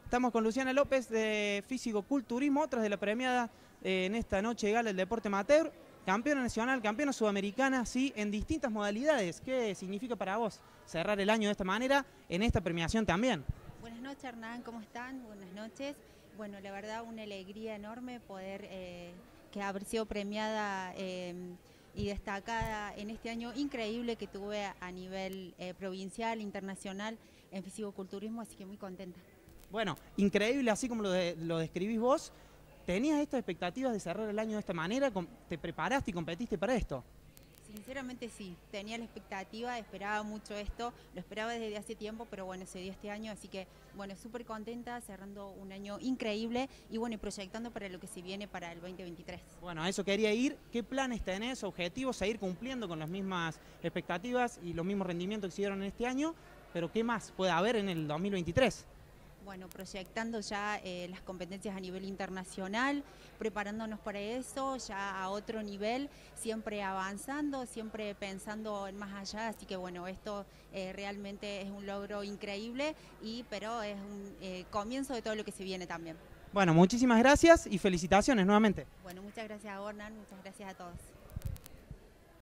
Estamos con Luciana López de Físico-Culturismo, tras de la premiada en esta noche de gala del deporte amateur, campeona nacional, campeona sudamericana, sí, en distintas modalidades. ¿Qué significa para vos cerrar el año de esta manera, en esta premiación también? Buenas noches, Hernán, ¿cómo están? Buenas noches. Bueno, la verdad, una alegría enorme poder que haber sido premiada y destacada en este año increíble que tuve a nivel provincial, internacional, en fisicoculturismo, así que muy contenta. Bueno, increíble, así como lo describís vos. ¿Tenías estas expectativas de cerrar el año de esta manera? ¿Te preparaste y competiste para esto? Sinceramente sí, tenía la expectativa, esperaba mucho esto, lo esperaba desde hace tiempo, pero bueno, se dio este año, así que bueno, súper contenta, cerrando un año increíble y bueno, y proyectando para lo que se viene para el 2023. Bueno, a eso quería ir. ¿Qué planes tenés, objetivos, seguir cumpliendo con las mismas expectativas y los mismos rendimientos que se dieron en este año? Pero ¿qué más puede haber en el 2023? Bueno, proyectando ya las competencias a nivel internacional, preparándonos para eso, ya a otro nivel, siempre avanzando, siempre pensando en más allá, así que bueno, esto realmente es un logro increíble, pero es un comienzo de todo lo que se viene también. Bueno, muchísimas gracias y felicitaciones nuevamente. Bueno, muchas gracias a Ornan, muchas gracias a todos.